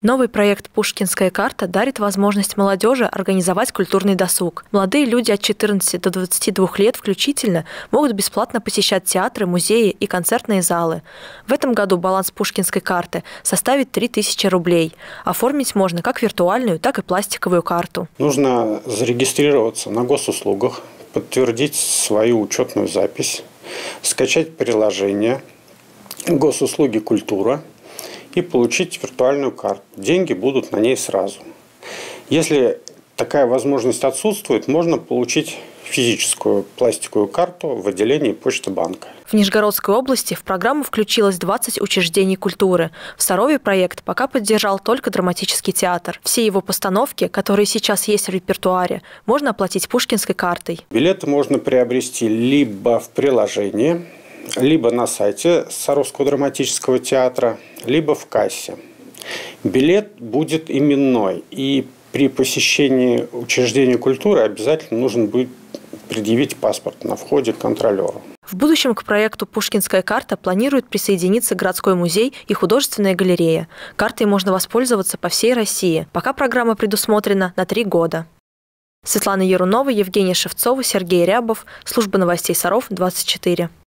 Новый проект «Пушкинская карта» дарит возможность молодежи организовать культурный досуг. Молодые люди от 14 до 22 лет включительно могут бесплатно посещать театры, музеи и концертные залы. В этом году баланс «Пушкинской карты» составит 3000 рублей. Оформить можно как виртуальную, так и пластиковую карту. Нужно зарегистрироваться на госуслугах, подтвердить свою учетную запись, скачать приложение «Госуслуги Культура» и получить виртуальную карту. Деньги будут на ней сразу. Если такая возможность отсутствует, можно получить физическую пластиковую карту в отделении Почты банка. В Нижегородской области в программу включилось 20 учреждений культуры. В Сарове проект пока поддержал только драматический театр. Все его постановки, которые сейчас есть в репертуаре, можно оплатить Пушкинской картой. Билеты можно приобрести либо в приложении, либо на сайте Саровского драматического театра, либо в кассе. Билет будет именной, и при посещении учреждения культуры обязательно нужно будет предъявить паспорт на входе к контролеру. В будущем к проекту «Пушкинская карта» планирует присоединиться городской музей и художественная галерея. Картой можно воспользоваться по всей России. Пока программа предусмотрена на 3 года. Светлана Ярунова, Евгения Шевцова, Сергей Рябов. Служба новостей Саров, 24.